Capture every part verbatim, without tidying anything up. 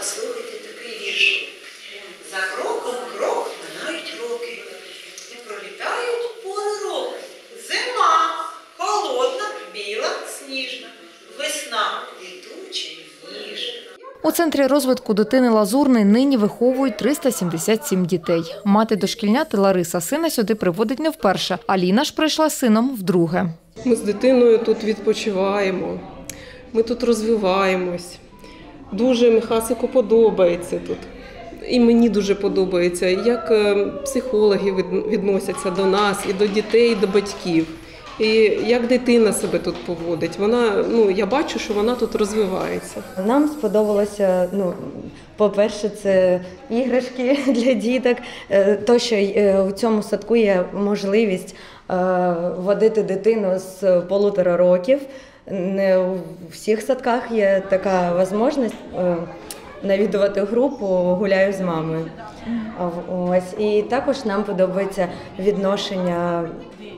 послухайте такий вірш. За кроком крок минають роки, і пролітають пори року. Зима холодна, біла, сніжна, весна квітуча й ніжна. У Центрі розвитку дитини «Лазурний» нині виховують триста сімдесят сім дітей. Мати дошкільняти Лариса сина сюди приводить не вперше. Аліна ж прийшла з сином вдруге. Ми з дитиною тут відпочиваємо, ми тут розвиваємось. Дуже Михасику подобається тут. І мені дуже подобається, як психологи відносяться до нас, і до дітей, і до батьків. І як дитина себе тут поводить. Вона, ну, я бачу, що вона тут розвивається. Нам сподобалося, ну, по-перше, це іграшки для діток. То, що у цьому садку є можливість водити дитину з полутора років. Не у всіх садках є така можливість навідувати групу «Гуляю з мамою». Ось. І також нам подобається відношення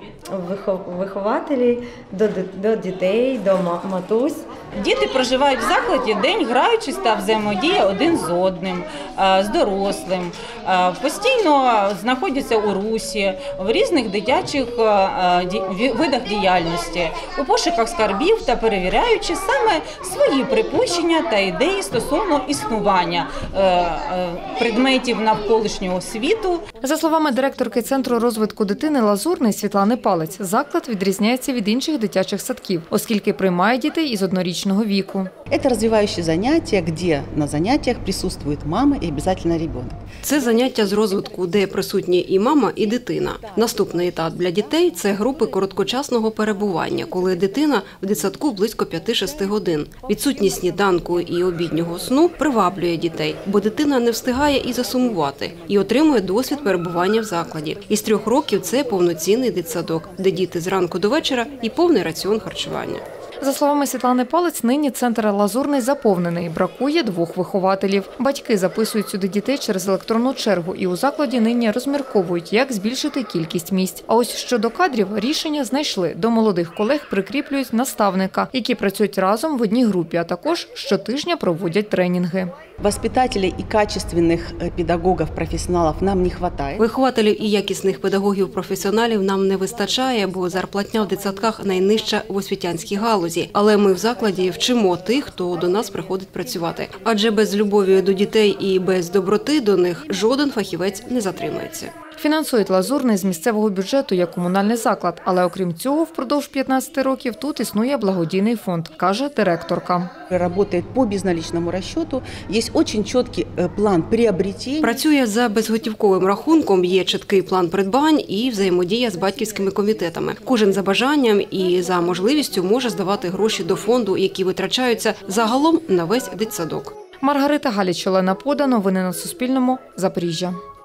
вихователів до, до дітей, до матусь. Діти проживають в закладі день, граючись та взаємодія один з одним, з дорослим. Постійно знаходяться у русі, в різних дитячих видах діяльності, у пошуках скарбів та перевіряючи саме свої припущення та ідеї стосовно існування предметів навколишнього світу. За словами директорки Центру розвитку дитини «Лазурний» Світлани Палець, заклад відрізняється від інших дитячих садків, оскільки приймає дітей із однорічного віку. Це розвиваючі заняття, де на заняттях присутствує мама і обов'язково ребенок. Це заняття з розвитку, де присутні і мама, і дитина. Наступний етап для дітей – це групи короткочасного перебування, коли дитина в дитсадку близько п'яти-шести годин. Відсутність сніданку і обіднього сну приваблює дітей, бо дитина не встигає і засумувати, і отримує досвід перебування в закладі. Із трьох років це повноцінний дитсадок, де діти зранку до вечора і повний раціон харчування. За словами Світлани Палець, нині центр «Лазурний» заповнений. Бракує двох вихователів. Батьки записують сюди дітей через електронну чергу і у закладі нині розмірковують, як збільшити кількість місць. А ось щодо кадрів рішення знайшли. До молодих колег прикріплюють наставника, які працюють разом в одній групі, а також щотижня проводять тренінги. Воспитателей і качественних педагогів, професіоналів нам не вистачає. Вихователів і якісних педагогів-професіоналів нам не вистачає, бо зарплатня в дитсадках найнижча в освітянській галузі. Але ми в закладі вчимо тих, хто до нас приходить працювати. Адже без любові до дітей і без доброти до них жоден фахівець не затримається. Фінансують «Лазурний» з місцевого бюджету як комунальний заклад. Але окрім цього, впродовж п'ятнадцяти років тут існує благодійний фонд, каже директорка. Працює по безналічному розчету, є дуже чіткий план приобретення. Працює за безготівковим рахунком, є чіткий план придбань і взаємодія з батьківськими комітетами. Кожен за бажанням і за можливістю може здавати гроші до фонду, які витрачаються загалом на весь дитсадок. Маргарита Галіч, Олена Пода. Новини на Суспільному. Запоріжжя.